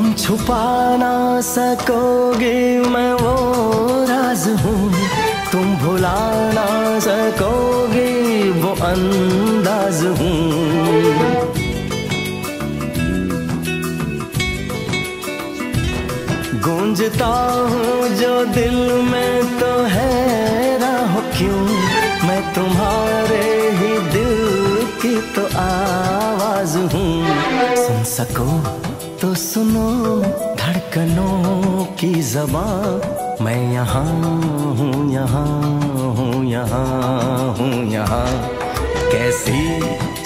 छुपा ना सकोगे मैं वो राज हूँ, तुम भुला ना सकोगे वो अंदाज हूँ। गूंजता हूँ जो दिल में तो है राह क्यों, मैं तुम्हारे ही दिल की तो आवाज हूँ। सुन सको तो सुनो धड़कनों की ज़बां, मैं यहाँ हूँ, यहाँ हूँ, यहाँ हूँ, यहाँ। कैसी